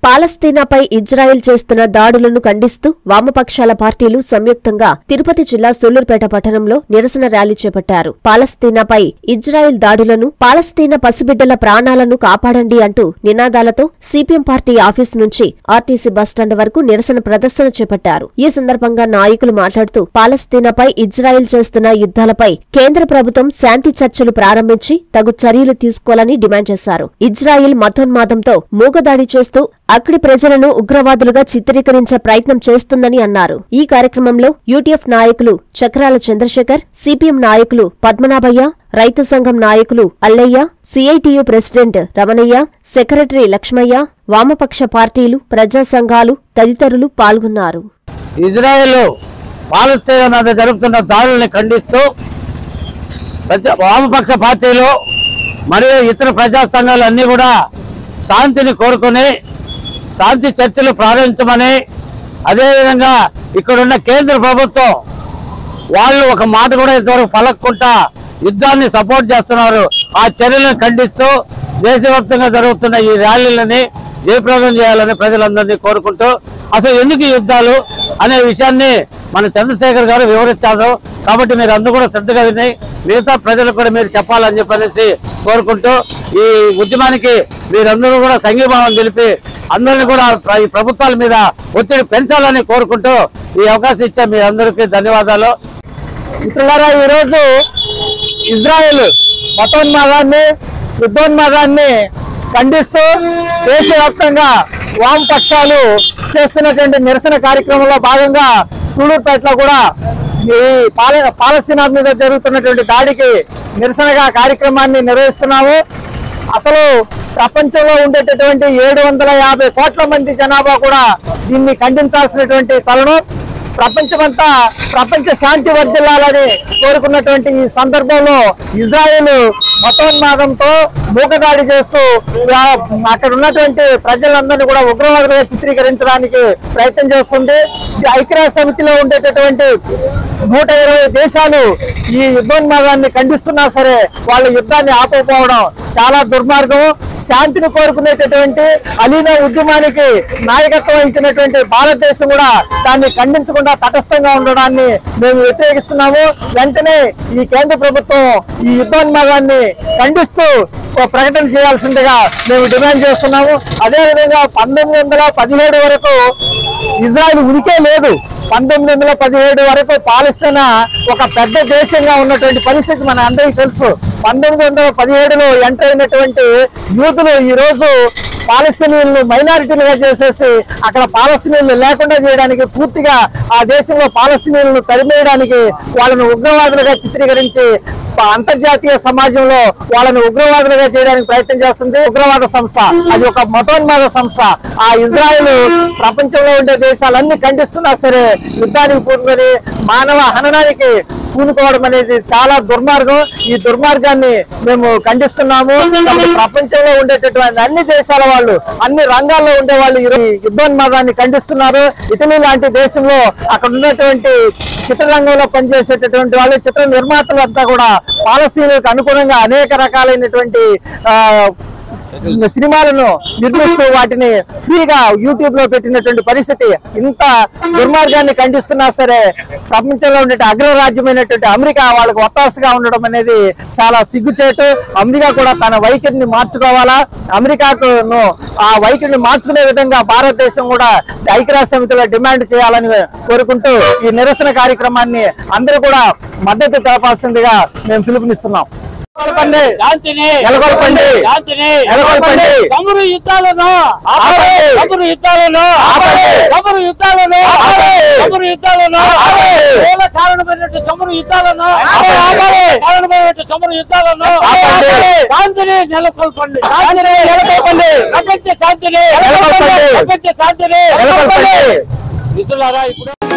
పాలస్తీనాపై Israel చేస్తున్న దాడులను ఖండిస్తూ వామపక్షాల పార్టీలు సంయుక్తంగా తిరుపతి జిల్లా సూళ్లూరుపేట పట్టణంలో నిరసన ర్యాలీ చేపట్టారు. పాలస్తీనాపై ఇజ్రాయెల్ దాడులను, పాలస్తీనా పసిబిడ్డల ప్రాణాలను కాపాడండి అంటూ నినాదాలతో సిపిఎం పార్టీ ఆఫీసు నుంచి ఆర్టీసీ బస్టాండ్ వరకు నిరసన ప్రదర్శన చేపట్టారు. ఈ సందర్భంగా నాయకులు మాట్లాడుతూ పాలస్తీనాపై ఇజ్రాయెల్ చేస్తున్న యుద్ధాలపై కేంద్ర ప్రభుత్వం శాంతి చర్చలు ప్రారంభించి తగు చర్యలు తీసుకోవాలని డిమాండ్ చేశారు. ఇజ్రాయెల్ మతోన్మాదంతో మూగదాడి చేస్తూ అక్కడి ప్రజలను ఉగ్రవాదులుగా చిత్రీకరించే ప్రయత్నం చేస్తుందని అన్నారు. ఈ కార్యక్రమంలో యూటీఎఫ్ నాయకులు చక్రాల చంద్రశేఖర్, సిపిఎం నాయకులు పద్మనాభయ్య, రైతు సంఘం నాయకులు అల్లయ్య, సిఐటియు ప్రెసిడెంట్ రమణయ్య, సెక్రటరీ లక్ష్మయ్య, వామపక్ష పార్టీలు, ప్రజా సంఘాలు తదితరులు పాల్గొన్నారు. ఇజ్రాయెల్ పాలస్తీనా మీద జరుగుతున్న దాడుల్ని ఖండిస్తూ వామపక్ష పార్టీలు మరియు ఇతర ప్రజా సంఘాలు అన్నీ కూడా శాంతిని కోరుకుని శాంతి చర్చలు ప్రారంభించమని, అదేవిధంగా ఇక్కడున్న కేంద్ర ప్రభుత్వం వాళ్ళు ఒక మాట కూడా ఇంతవరకు పలక్కుండా యుద్ధాన్ని సపోర్ట్ చేస్తున్నారు. ఆ చర్యలను ఖండిస్తూ దేశవ్యాప్తంగా జరుగుతున్న ఈ ర్యాలీలని జయప్రదం చేయాలని ప్రజలందరినీ కోరుకుంటూ, అసలు ఎందుకు ఈ యుద్ధాలు అనే విషయాన్ని మన చంద్రశేఖర్ గారు వివరించారు. కాబట్టి మీరు అందరూ కూడా శ్రద్ధగా విని మిగతా ప్రజలకు కూడా మీరు చెప్పాలని చెప్పనేసి కోరుకుంటూ, ఈ ఉద్యమానికి మీరందరూ కూడా సంఘీభావం తెలిపి అందరినీ కూడా ఈ ప్రభుత్వాల మీద ఒత్తిడి పెంచాలని కోరుకుంటూ ఈ అవకాశం ఇచ్చా మీ అందరికీ ధన్యవాదాలు. మిత్రులారా, ఈరోజు ఇజ్రాయెల్ మతోన్మాదాన్ని, యుద్ధోన్మాదాన్ని ఖండిస్తూ దేశవ్యాప్తంగా వామపక్షాలు చేస్తున్నటువంటి నిరసన కార్యక్రమంలో భాగంగా సూళ్లూరుపేటలో కూడా ఈ పాలస్తీనా మీద జరుగుతున్నటువంటి దాడికి నిరసనగా కార్యక్రమాన్ని నిర్వహిస్తున్నాము. అసలు ప్రపంచంలో ఉండేటటువంటి 750 కోట్ల మంది జనాభా కూడా దీన్ని ఖండించాల్సినటువంటి తరుణం. ప్రపంచమంతా ప్రపంచ శాంతి వర్ధిల్లాలని కోరుకున్నటువంటి ఈ సందర్భంలో ఇజ్రాయెల్ మతోన్మాదంతో మూకదాడి చేస్తూ అక్కడ ఉన్నటువంటి ప్రజలందరినీ కూడా ఉగ్రవాదులుగా చిత్రీకరించడానికి ప్రయత్నం చేస్తుంది. ఐక్యరాజ్య సమితిలో ఉండేటటువంటి 120 దేశాలు ఈ యుద్ధోన్మాదాన్ని ఖండిస్తున్నా సరే వాళ్ళ యుద్ధాన్ని ఆపకపోవడం చాలా దుర్మార్గం. శాంతిని కోరుకునేటటువంటి అలీనా ఉద్యమానికి నాయకత్వం వహించినటువంటి భారతదేశం కూడా దాన్ని ఖండించకుండా తటస్థంగా ఉండడాన్ని మేము వ్యతిరేకిస్తున్నాము. వెంటనే ఈ కేంద్ర ప్రభుత్వం ఈ యుద్ధోన్మాదాన్ని ఖండిస్తూ ప్రకటన చేయాల్సిందిగా మేము డిమాండ్ చేస్తున్నాము. అదేవిధంగా 1917 వరకు ఇజ్రాయెల్ ఉనికే లేదు. 1917 వరకు పాలస్తీనా ఒక పెద్ద దేశంగా ఉన్నటువంటి పరిస్థితి మన అందరికీ తెలుసు. 1917లో ఎంటర్ అయినటువంటి యూదులు ఈ రోజు పాలస్తీనియన్లు మైనారిటీలుగా చేసేసి అక్కడ పాలస్తీనియన్లు లేకుండా చేయడానికి, పూర్తిగా ఆ దేశంలో పాలస్తీనియన్లను తరిమేయడానికి వాళ్ళను ఉగ్రవాదులుగా చిత్రీకరించి అంతర్జాతీయ సమాజంలో వాళ్ళని ఉగ్రవాదులుగా చేయడానికి ప్రయత్నం చేస్తుంది ఉగ్రవాద సంస్థ. అది ఒక మతోన్మాద సంస్థ. ఆ ఇజ్రాయెల్ ప్రపంచంలో ఉండే దేశాలన్నీ ఖండిస్తున్నా సరే యుద్ధానికి పూనుకొని మానవ హననానికి పూనుకోవడం అనేది చాలా దుర్మార్గం. ఈ దుర్మార్గాన్ని మేము ఖండిస్తున్నాము. ప్రపంచంలో ఉండేటటువంటి అన్ని దేశాల వాళ్ళు, అన్ని రంగాల్లో ఉండే వాళ్ళు ఈ యుద్ధోన్మాదాన్ని ఖండిస్తున్నారు. ఇటలీ లాంటి దేశంలో అక్కడ ఉన్నటువంటి చిత్రరంగంలో పనిచేసేటటువంటి వాళ్ళు, చిత్ర నిర్మాతలు అంతా కూడా పాలస్తీనాకు అనుగుణంగా అనేక రకాలైనటువంటి సినిమాలను నిర్మిస్తూ వాటిని ఫ్రీగా యూట్యూబ్ లో పెట్టినటువంటి పరిస్థితి. ఇంత దుర్మార్గాన్ని ఖండిస్తున్నా సరే ప్రపంచంలో ఉండే అగ్రరాజ్యమైనటువంటి అమెరికా వాళ్ళకు ఒత్తాసుగా ఉండడం అనేది చాలా సిగ్గుచేటు. అమెరికా కూడా తన వైఖరిని మార్చుకోవాలా. అమెరికాకు ఆ వైఖరిని మార్చుకునే విధంగా భారతదేశం కూడా ఐక్యరాజ్య సమితిలో డిమాండ్ చేయాలని కోరుకుంటూ ఈ నిరసన కార్యక్రమాన్ని అందరూ కూడా మద్దతు తెలపాల్సిందిగా మేము పిలుపునిస్తున్నాం. నెలకొల్పండి యుద్ధాలను కారణమైనటువంటి యుద్ధాలను శాంతిని నెలకొల్పండి. ప్రపంచ శాంతిని మిత్రులారా, ఇప్పుడు